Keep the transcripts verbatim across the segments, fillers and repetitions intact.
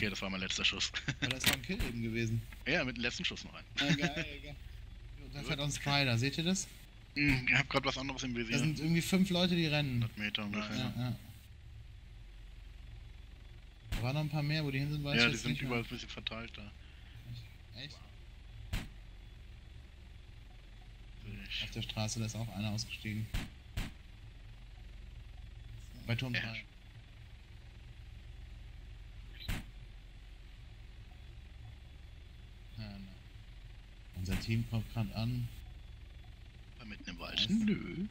Okay, das war mein letzter Schuss. Aber das war ein Kill eben gewesen. Ja, mit dem letzten Schuss noch ein. Ah, geil, geil. Da fährt uns Strider, seht ihr das? Hm, ich hab grad was anderes im Visier. Da sind irgendwie fünf Leute, die rennen. hundert Meter ungefähr. Ja, ja. Da waren noch ein paar mehr, wo die hin sind, weiß Ja, ich die jetzt sind nicht überall mehr. ein bisschen verteilt da. Echt? Ich, Auf der Straße, da ist auch einer ausgestiegen. Bei Turm Ja. drei. Ja, na. Unser Team kommt gerade an. war mitten im Wald. Was? Nö.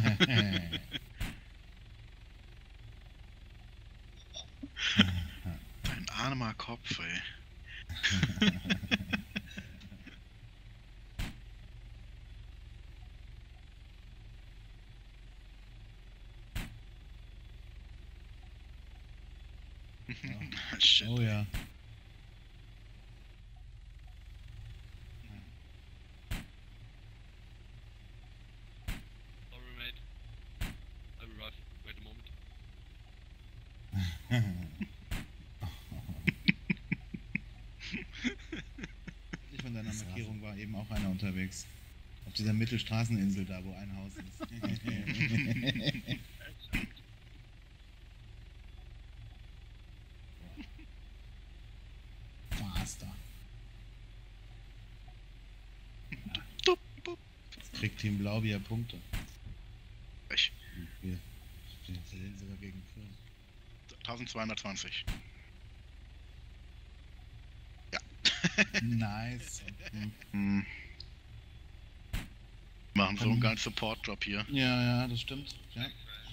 Dein armer Kopf, ey. Shit. Oh ja. Sorry, mate. I will arrive. Wait a moment. Nicht von deiner Markierung war eben auch einer unterwegs. Auf dieser Mittelstraßeninsel da, wo ein Haus ist. Faster. Dup, dup. Jetzt kriegt Team Blau wieder Punkte. Ich. Wir stehen sogar gegen Köln. eintausendzweihundertzwanzig. Ja. Nice. Hm. Hm. Machen so einen Ähm. geilen Support-Job hier. Ja, ja, das stimmt. Ja.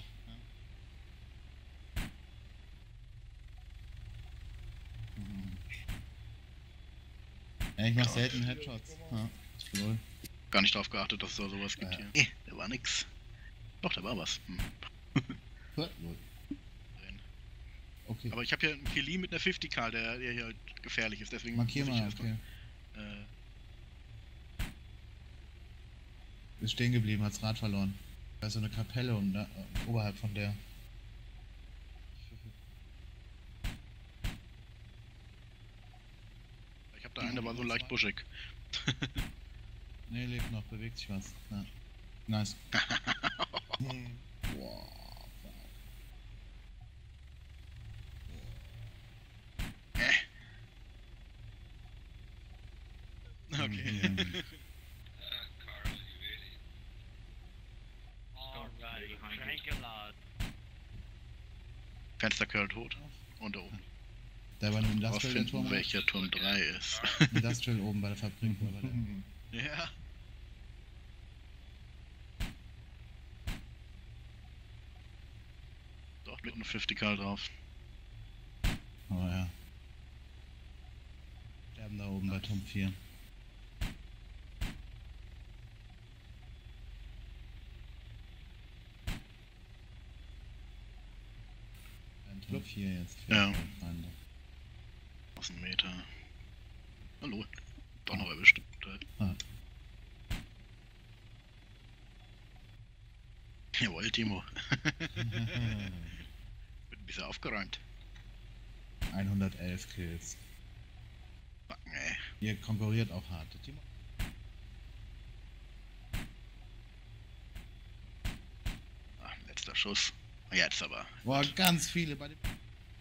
Ja, ich mach Ja. selten Headshots. Ja, ist wohl. Gar nicht drauf geachtet, dass es da sowas gibt Ja. hier. Nee, da war nix. Doch, da war was. Hm. Hört wohl. Okay. Aber ich habe hier einen Kili mit einer fünfzig K, der, der hier halt gefährlich ist, deswegen Markier muss ich mal, erstmal, okay. äh, Ist stehen geblieben, hat's Rad verloren. Da ist so eine Kapelle und da, äh, oberhalb von der. ich habe da einen, der war so leicht buschig. Ne, lebt noch, bewegt sich was. Ja. Nice. Boah, fuck. Okay. Mhm. Ah, Carl, you idiot. Alright, drank a lot. Fensterkerl tot. Und da oben. Da war ein Industrial der Turm. Rausfinden, welcher Turm drei ist. Industrial oben bei der Fabrik. Wo war der? Ja. Doch, mit einem fünfzig K drauf. Oh ja. Sterben da oben bei Turm vier. Ein Turm vier jetzt. Ja. Feinde. tausend Meter. Hallo. Doch noch erwischt. Ah. Jawohl, Timo. Wird ein bisschen aufgeräumt. hundertelf Kills. Fuck, ey. Ihr konkurriert auch hart. Der Timo. Ah, letzter Schuss. Jetzt aber. Boah, ganz viele bei dem.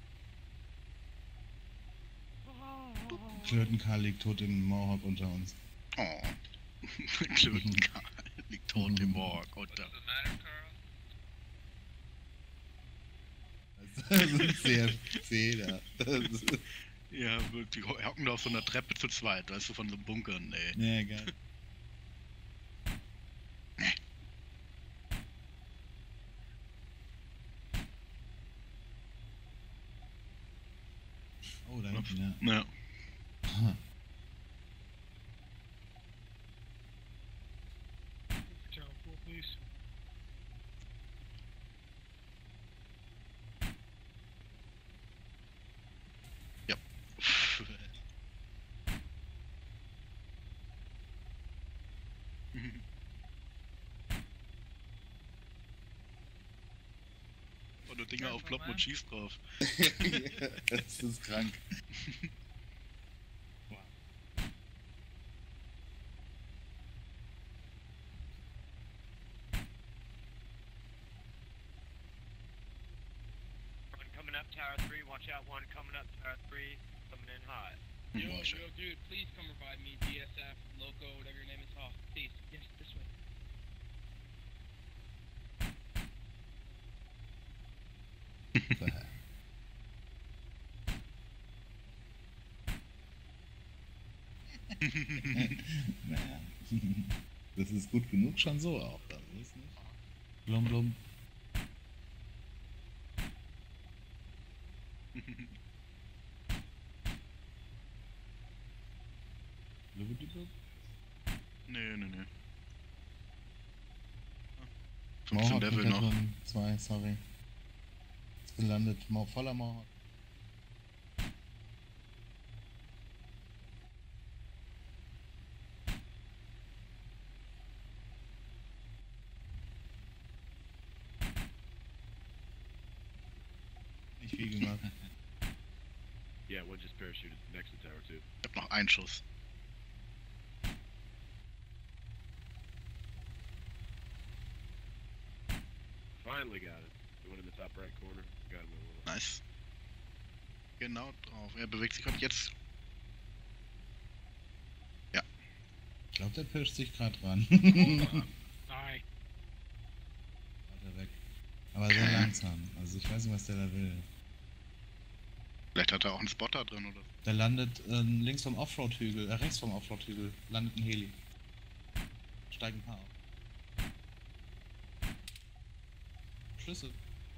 Klötenkarl liegt tot im Mohawk unter uns. Oh. Klötenkarl liegt tot im Morg. What Unter. does it matter, Carl? Das sind C F C da. Das ist- Ja, die hocken da auf so einer Treppe zu zweit, weißt du, von so Bunkern, ey. Ja, geil. Oh, da hinten, ja. Ja. Aha. Job, please. Und du Dinger aufploppen und schießt drauf. Das ist krank. One coming up tower three, watch out, one coming up tower three, coming in hot. Yo, Watch yo, dude, please come revive me. D S F, Loco, whatever your name is. Oh, please. Yes, this way. Naja. Das ist gut genug schon so auch, dann ist nicht. Blum blum. Nee, nee, nee. Mohawk fünfzehn Level noch. drin, zwei, sorry. Ist gelandet, Mau- voller Mohawk. Nicht viel gemacht. Yeah, one just parachuted next to tower two. Ich hab noch einen Schuss. Finally got it. The one in the top right corner. Got him a little. Nice. Genau drauf. Er bewegt sich gerade jetzt. Ich glaube, der pirscht sich gerade ran. Nein. Hat er weg. Aber sehr langsam. Also ich weiß nicht, was der da will. Vielleicht hat er auch einen Spotter drin oder so. Der landet äh, links vom Offroad-Hügel, äh, rechts vom Offroad-Hügel, landet ein Heli. Steigen ein paar auf. Schlüssel.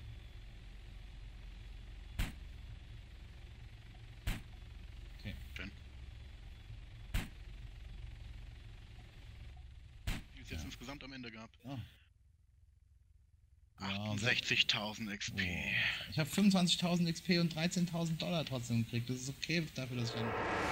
Okay. Schön. Wie ist jetzt Ja. insgesamt am Ende gehabt? Oh. Ja, achtundsechzigtausend X P. Oh. Ich habe fünfundzwanzigtausend X P und dreizehntausend Dollar trotzdem gekriegt. Das ist okay dafür, dass ich einen